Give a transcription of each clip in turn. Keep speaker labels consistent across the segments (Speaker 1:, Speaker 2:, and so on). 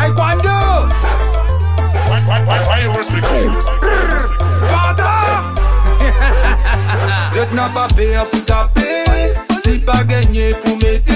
Speaker 1: Taekwondo.
Speaker 2: Je n'ai pas peur pour taper, si pas gagné pour m'aider.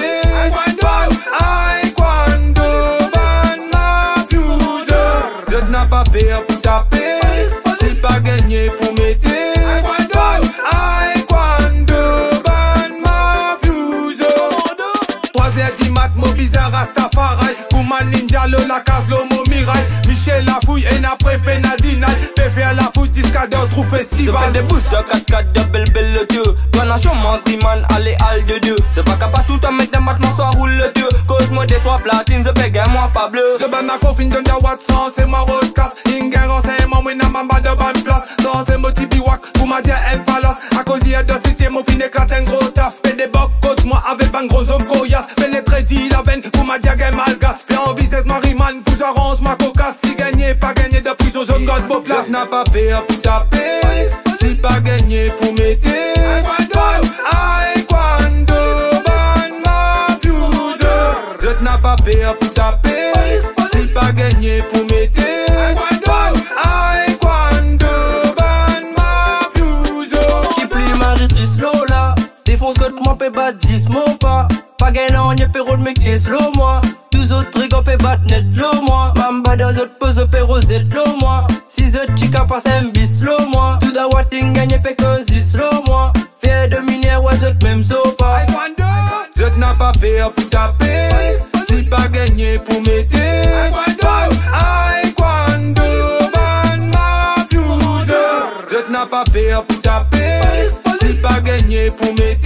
Speaker 2: Taekwondo, ban mafioso. Je n'ai pas peur pour taper, si pas gagné pour m'aider. Taekwondo, ban mafioso. 3h du mat, mon bizarre Rastafari. Kouman Ninja, la case, l'homo miraille. Michel la fouille, et après fait Nadina. Faire la foot, discadeur, trou festival.
Speaker 3: Je fais des boosts de 4-4 de belle le dieu. Toi nation man, allez al de Dieu. C'est pas capable tout en mettre des battements, soit roule le dieu. Cause-moi des 3 platines, je paye moi pas bleu.
Speaker 2: Je ban ma coffine, donne des Watson, c'est ma rose casse. Ingen renseignement, oui, n'a mamba de bonne place. Dans ces mots tibiwak, pour ma dire un palace. À cause d'hier de système, au fin éclate un gros taf. Fais des bocs, coach, moi avec ban gros homme coyasse. Pénétré, dit la veine, pour ma dire gain malgasse. Viens en visite, Mariman, pour j'arrange ma cocasse. Si gagné, pas gagné de prison, jaune god beau place. N'a pas peur pour taper, si pas gagné pour m'aider. Taekwondo, ban mafioso. Je n'ai pas peur pour taper, si pas gagné pour m'aider. Taekwondo, ban mafioso.
Speaker 3: Qui plie maîtrise Lola, défonce que moi peut battre 10 mots pas. Pas gagnant, y'a péro de mec qui est slow moi. 12 autres rigos peut battre net l'eau moi. Mamba deux autres pose péro z l'eau moi. 6 autres chica passe un bis slow moi. Tout da watting gagne peut que 10 slow moi. Fier de minière ouais autres même so pas.
Speaker 2: Je n'ai pas peur pour taper, si pas gagné pour m'aider. Taekwondo, ban mafioso. Je n'ai pas peur pour taper, si pas gagné pour m'aider.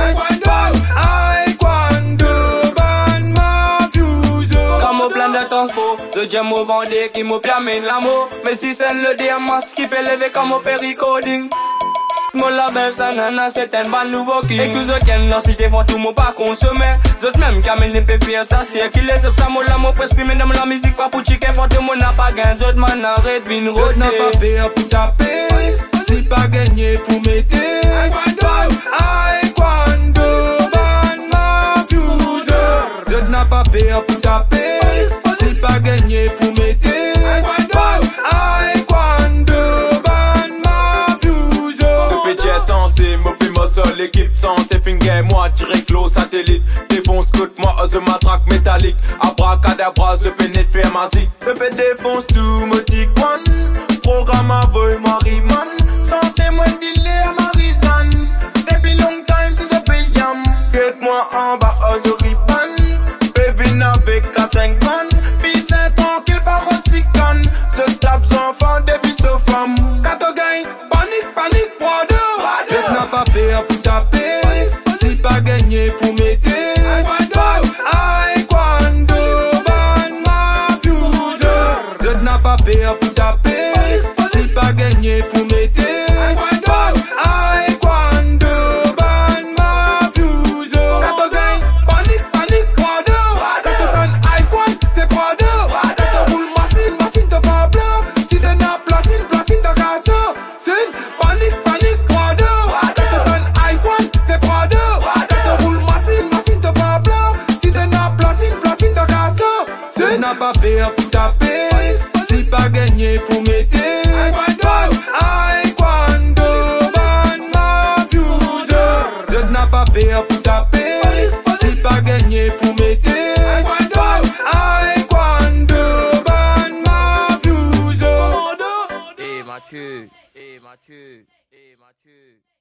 Speaker 3: Je j'aime au Vendée qui me permet l'amour. Mais si c'est le diamant qui peut lever comme au péricoding. Mon label ça nana c'est un ban nouveau qui. Et que je tienne dans cité font tout mon pas consommer. Zot même qui amène les péfiers ça c'est qui les ça mon l'amour presque mais dans la musique pas pour chicken font tout mon n'a pas gain. Zot man arrête vin roter.
Speaker 2: Je n'ai pas peur pour taper, si pas gagné pour m'aider. Taekwondo, ban mafioso. Je n'ai pas peur pour taper, si pas gagné pour m'aider. Taekwondo, ban mafioso.
Speaker 4: Ce petit est censé m'opprimer seul, l'équipe censée finger moi direct l'eau satellite. Défonce coûte moi the matraque métallique. Abracadabra se pénètre faire magique. Ce peut défonce tout motique one. Programme à voix Mariman. Censé moi dealer Marisan. Depuis long time to the payam. Get moi en bas à the riban. Bevin avec 4-5 van. Puis c'est tranquille par contre si can. Je tape enfant depuis ce femme. Kato gagne, panique, poids.
Speaker 2: Je n'ai pas peur pour taper, si pas gagné pour m'aider. Taekwondo, ban mafioso. Je n'ai pas peur pour taper, si pas gagné pour m'aider. Taekwondo, ban mafioso.
Speaker 1: Kato gagne, panique, poids. Kato gagne, Taekwondo, c'est poids. Kato roule machine de Pablo. Si t'en as platine de Casso. C'est une panique, poids. Kato gagne, Taekwondo, c'est poids. Kato roule machine de Pablo. Si t'en as platine de Casso.
Speaker 2: Je n'ai pas peur pour taper, si pas gagné pour m'aider. Taekwondo, ban mafioso. Je n'ai pas peur pour taper, si pas gagné pour m'aider. Taekwondo, ban mafioso.
Speaker 3: Eh Mathieu.